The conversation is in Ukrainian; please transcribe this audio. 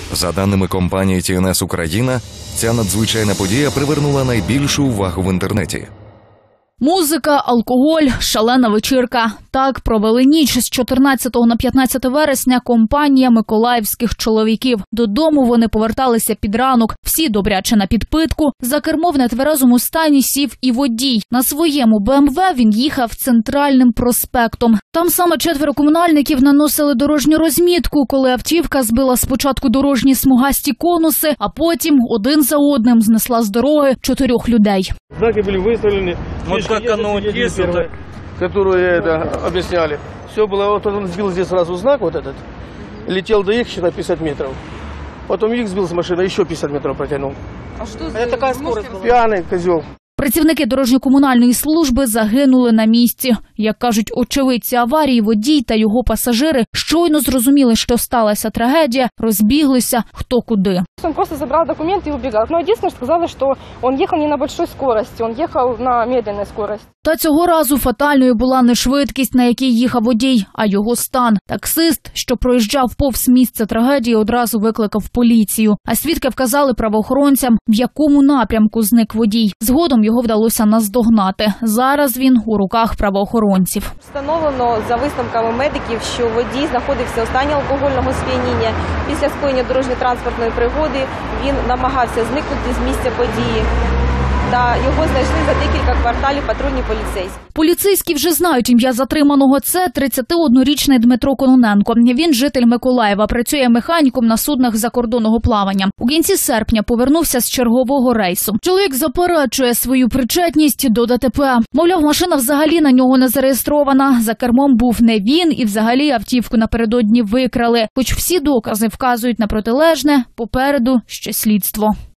За даними компанії ТНС Україна, ця надзвичайна подія привернула найбільшу увагу в інтернеті. Музика, алкоголь, шалена вечірка. Так провели ніч з 14 на 15 вересня компанія миколаївських чоловіків. Додому вони поверталися під ранок. Всі добряче на підпитку. За кермо в нетверезому стані сів і водій. На своєму БМВ він їхав центральним проспектом. Там саме 4 комунальників наносили дорожню розмітку, коли автівка збила спочатку дорожні смугасті конуси, а потім один за одним знесла з дороги 4 людей. Знаки були виставлені. Вот как оно действует, которую объясняли. Все было, вот он сбил здесь сразу знак вот этот, летел до их, считай, 50 метров. Потом их сбил с машины, еще 50 метров протянул. А что за такая скорость была? Пьяный козел. Працівники дорожньо-комунальної служби загинули на місці. Як кажуть очевидці аварії, водій та його пасажири щойно зрозуміли, що сталася трагедія, розбіглися хто куди. Он просто забрал документы и убегал. Но единственное, сказали, что он ехал не на большой скорости, он ехал на медленной скорости. Та цього разу фатальною була не швидкість, на якій їхав водій, а його стан. Таксист, що проїжджав повз місце трагедії, одразу викликав поліцію. А свідки вказали правоохоронцям, в якому напрямку зник водій. Згодом його вдалося наздогнати. Зараз він у руках правоохоронців. Встановлено за висновками медиків, що водій знаходився у стані алкогольного сп'яніння. Після скоєння дорожньо-транспортної пригоди він намагався зникнути з місця події. Та його знайшли за декілька кварталів патрульні поліцейські. Поліцейські вже знають ім'я затриманого. Це 31-річний Дмитро Кононенко. Він житель Миколаєва, працює механіком на суднах закордонного плавання. У кінці серпня повернувся з чергового рейсу. Чоловік заперечує свою причетність до ДТП. Мовляв, машина взагалі на нього не зареєстрована. За кермом був не він і взагалі автівку напередодні викрали. Хоч всі докази вказують на протилежне, попереду ще слідство.